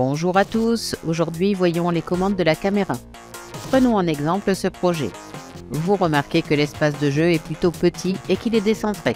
Bonjour à tous, aujourd'hui voyons les commandes de la caméra. Prenons en exemple ce projet. Vous remarquez que l'espace de jeu est plutôt petit et qu'il est décentré.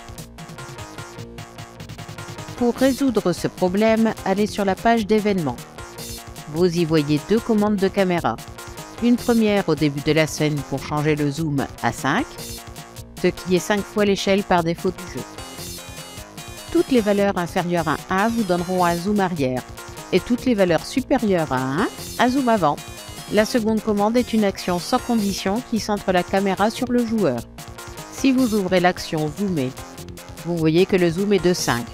Pour résoudre ce problème, allez sur la page d'événements. Vous y voyez deux commandes de caméra. Une première au début de la scène pour changer le zoom à 5, ce qui est 5 fois l'échelle par défaut du jeu. Toutes les valeurs inférieures à 1 vous donneront un zoom arrière et toutes les valeurs supérieures à 1, un zoom avant. La seconde commande est une action sans condition qui centre la caméra sur le joueur. Si vous ouvrez l'action zoomer, vous voyez que le zoom est de 5.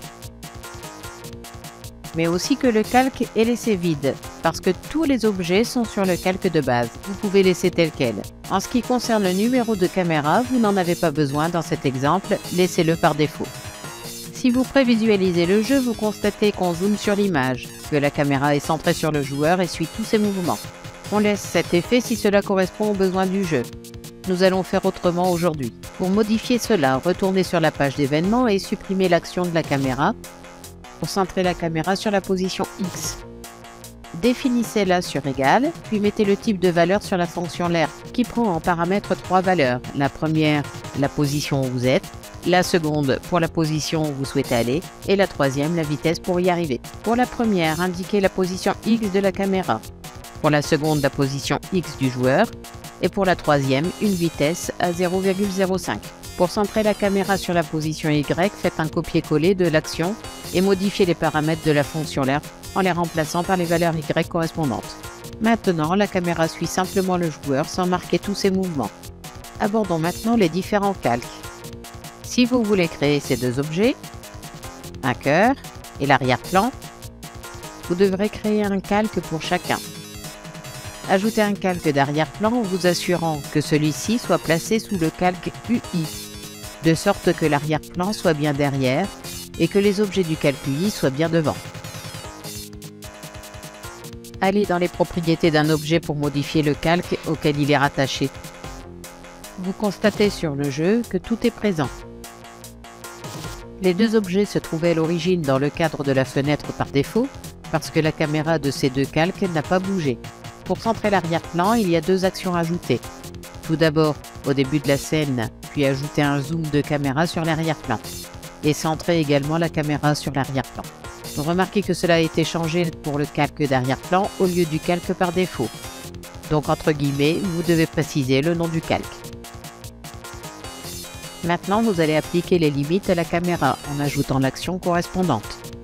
Mais aussi que le calque est laissé vide, parce que tous les objets sont sur le calque de base. Vous pouvez laisser tel quel. En ce qui concerne le numéro de caméra, vous n'en avez pas besoin dans cet exemple, laissez-le par défaut. Si vous prévisualisez le jeu, vous constatez qu'on zoome sur l'image, que la caméra est centrée sur le joueur et suit tous ses mouvements. On laisse cet effet si cela correspond aux besoins du jeu. Nous allons faire autrement aujourd'hui. Pour modifier cela, retournez sur la page d'événements et supprimez l'action de la caméra pour centrer la caméra sur la position X. Définissez-la sur égal, puis mettez le type de valeur sur la fonction lerp qui prend en paramètre 3 valeurs. La première, la position où vous êtes, la seconde pour la position où vous souhaitez aller et la troisième, la vitesse pour y arriver. Pour la première, indiquez la position X de la caméra. Pour la seconde, la position X du joueur et pour la troisième, une vitesse à 0,05. Pour centrer la caméra sur la position Y, faites un copier-coller de l'action et modifiez les paramètres de la fonction lerp en les remplaçant par les valeurs Y correspondantes. Maintenant, la caméra suit simplement le joueur sans marquer tous ses mouvements. Abordons maintenant les différents calques. Si vous voulez créer ces deux objets, un cœur et l'arrière-plan, vous devrez créer un calque pour chacun. Ajoutez un calque d'arrière-plan en vous assurant que celui-ci soit placé sous le calque UI, de sorte que l'arrière-plan soit bien derrière et que les objets du calque UI soient bien devant. Allez dans les propriétés d'un objet pour modifier le calque auquel il est rattaché. Vous constatez sur le jeu que tout est présent. Les deux objets se trouvaient à l'origine dans le cadre de la fenêtre par défaut, parce que la caméra de ces deux calques n'a pas bougé. Pour centrer l'arrière-plan, il y a deux actions ajoutées. Tout d'abord, au début de la scène, puis ajouter un zoom de caméra sur l'arrière-plan. Et centrer également la caméra sur l'arrière-plan. Remarquez que cela a été changé pour le calque d'arrière-plan au lieu du calque par défaut. Donc entre guillemets, vous devez préciser le nom du calque. Maintenant, vous allez appliquer les limites à la caméra en ajoutant l'action correspondante.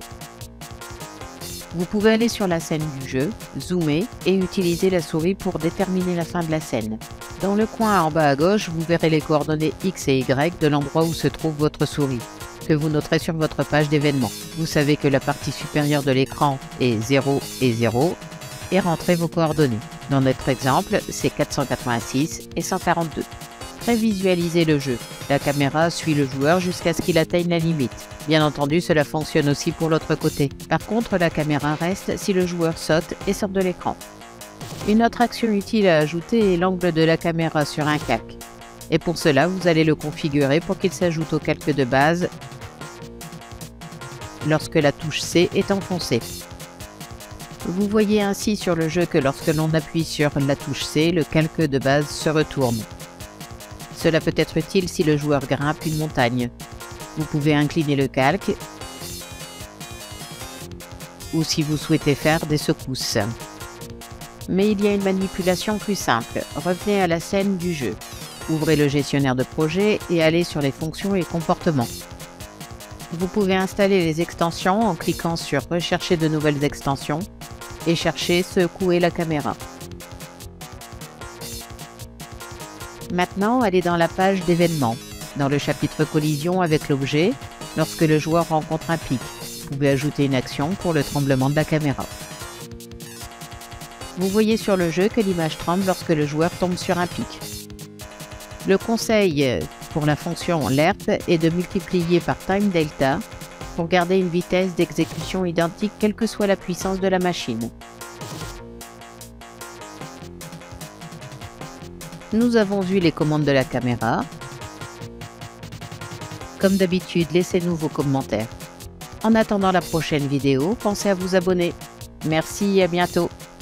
Vous pouvez aller sur la scène du jeu, zoomer et utiliser la souris pour déterminer la fin de la scène. Dans le coin en bas à gauche, vous verrez les coordonnées X et Y de l'endroit où se trouve votre souris, que vous noterez sur votre page d'événements. Vous savez que la partie supérieure de l'écran est 0 et 0 et rentrez vos coordonnées. Dans notre exemple, c'est 486 et 142. Prévisualisez le jeu. La caméra suit le joueur jusqu'à ce qu'il atteigne la limite. Bien entendu, cela fonctionne aussi pour l'autre côté. Par contre, la caméra reste si le joueur saute et sort de l'écran. Une autre action utile à ajouter est l'angle de la caméra sur un calque. Et pour cela, vous allez le configurer pour qu'il s'ajoute au calque de base lorsque la touche C est enfoncée. Vous voyez ainsi sur le jeu que lorsque l'on appuie sur la touche C, le calque de base se retourne. Cela peut être utile si le joueur grimpe une montagne. Vous pouvez incliner le calque ou si vous souhaitez faire des secousses. Mais il y a une manipulation plus simple. Revenez à la scène du jeu. Ouvrez le gestionnaire de projet et allez sur les fonctions et comportements. Vous pouvez installer les extensions en cliquant sur « Rechercher de nouvelles extensions » et chercher « Secouer la caméra ». Maintenant, allez dans la page d'événements, dans le chapitre collision avec l'objet, lorsque le joueur rencontre un pic. Vous pouvez ajouter une action pour le tremblement de la caméra. Vous voyez sur le jeu que l'image tremble lorsque le joueur tombe sur un pic. Le conseil pour la fonction lerp est de multiplier par time delta pour garder une vitesse d'exécution identique quelle que soit la puissance de la machine. Nous avons vu les commandes de la caméra. Comme d'habitude, laissez-nous vos commentaires. En attendant la prochaine vidéo, pensez à vous abonner. Merci et à bientôt.